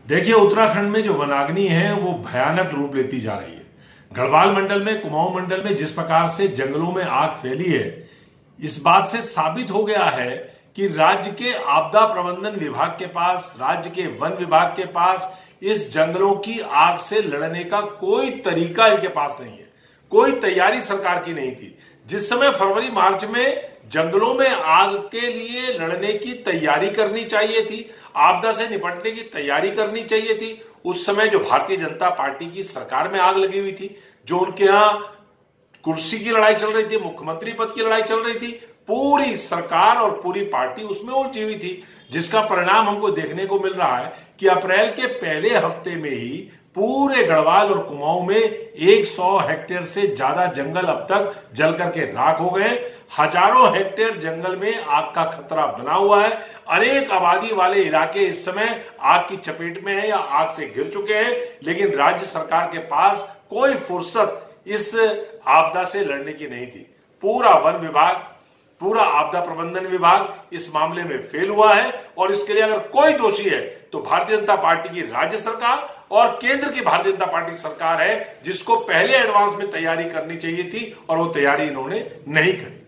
देखिए, उत्तराखंड में जो वनाग्नि है वो भयानक रूप लेती जा रही है। गढ़वाल मंडल में, कुमाऊं मंडल में जिस प्रकार से जंगलों में आग फैली है, इस बात से साबित हो गया है कि राज्य के आपदा प्रबंधन विभाग के पास, राज्य के वन विभाग के पास इस जंगलों की आग से लड़ने का कोई तरीका इनके पास नहीं है। कोई तैयारी सरकार की नहीं थी। जिस समय फरवरी मार्च में जंगलों में आग के लिए लड़ने की तैयारी करनी चाहिए थी, आपदा से निपटने की तैयारी करनी चाहिए थी, उस समय जो भारतीय जनता पार्टी की सरकार में आग लगी हुई थी, जो उनके यहां कुर्सी की लड़ाई चल रही थी, मुख्यमंत्री पद की लड़ाई चल रही थी, पूरी सरकार और पूरी पार्टी उसमें उलझी हुई थी। जिसका परिणाम हमको देखने को मिल रहा है कि अप्रैल के पहले हफ्ते में ही पूरे गढ़वाल और कुमाऊं में 100 हेक्टेयर से ज्यादा जंगल अब तक जल करके राख हो गए। हजारों हेक्टेयर जंगल में आग का खतरा बना हुआ है। अनेक आबादी वाले इलाके इस समय आग की चपेट में है या आग से घिर चुके हैं, लेकिन राज्य सरकार के पास कोई फुर्सत इस आपदा से लड़ने की नहीं थी। पूरा वन विभाग, पूरा आपदा प्रबंधन विभाग इस मामले में फेल हुआ है और इसके लिए अगर कोई दोषी है तो भारतीय जनता पार्टी की राज्य सरकार और केंद्र की भारतीय जनता पार्टी सरकार है, जिसको पहले एडवांस में तैयारी करनी चाहिए थी और वो तैयारी इन्होंने नहीं करी।